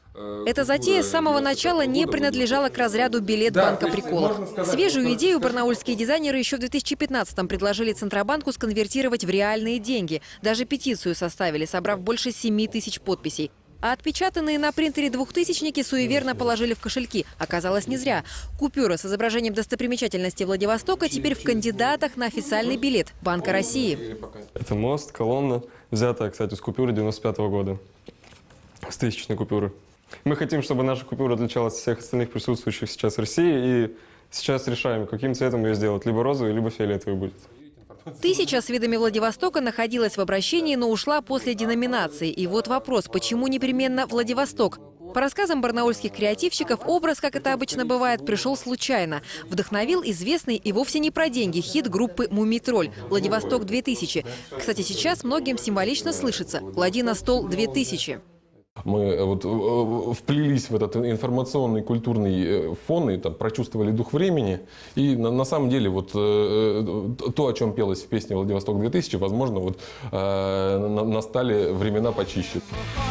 Эта затея с самого начала не принадлежала к разряду «билет банка приколов». Свежую идею барнаульские дизайнеры еще в 2015-м предложили Центробанку сконвертировать в реальные деньги. Даже петицию составили, собрав больше 7 тысяч подписей. А отпечатанные на принтере двухтысячники суеверно положили в кошельки. Оказалось, не зря. Купюра с изображением достопримечательности Владивостока теперь в кандидатах на официальный билет Банка России. Это мост, колонна, взятая, кстати, с купюры 95-го года, с тысячной купюры. Мы хотим, чтобы наша купюра отличалась от всех остальных присутствующих сейчас в России. И сейчас решаем, каким цветом ее сделать. Либо розовый, либо фиолетовый будет. Тысяча с видами Владивостока находилась в обращении, но ушла после деноминации. И вот вопрос, почему непременно Владивосток? По рассказам барнаульских креативщиков, образ, как это обычно бывает, пришел случайно. Вдохновил известный и вовсе не про деньги хит группы «Мумий-тролль» «Владивосток 2000». Кстати, сейчас многим символично слышится «Клади на стол 2000». Мы вот вплелись в этот информационный, культурный фон и там прочувствовали дух времени. И на самом деле вот то, о чем пелось в песне «Владивосток 2000», возможно, вот настали времена почище.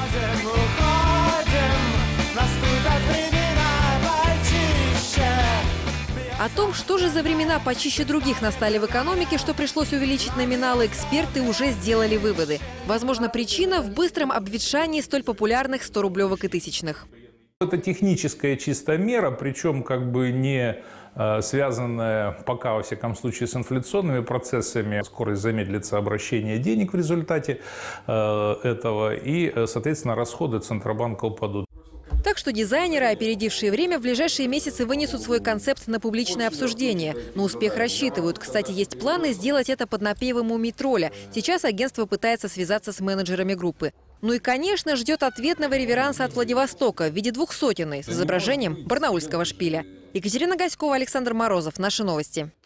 О том, что же за времена почище других настали в экономике, что пришлось увеличить номиналы, эксперты уже сделали выводы. Возможно, причина в быстром обветшании столь популярных 100-рублевок и тысячных. Это техническая чистая мера, причем как бы не связанная пока, во всяком случае, с инфляционными процессами. Скорость замедлится обращение денег в результате этого, и, соответственно, расходы Центробанка упадут. Так что дизайнеры, опередившие время, в ближайшие месяцы вынесут свой концепт на публичное обсуждение. На успех рассчитывают. Кстати, есть планы сделать это под напевом «Мумий-тролля». Сейчас агентство пытается связаться с менеджерами группы. Ну и, конечно, ждет ответного реверанса от Владивостока в виде 200-ной с изображением барнаульского шпиля. Екатерина Гаськова, Александр Морозов. Наши новости.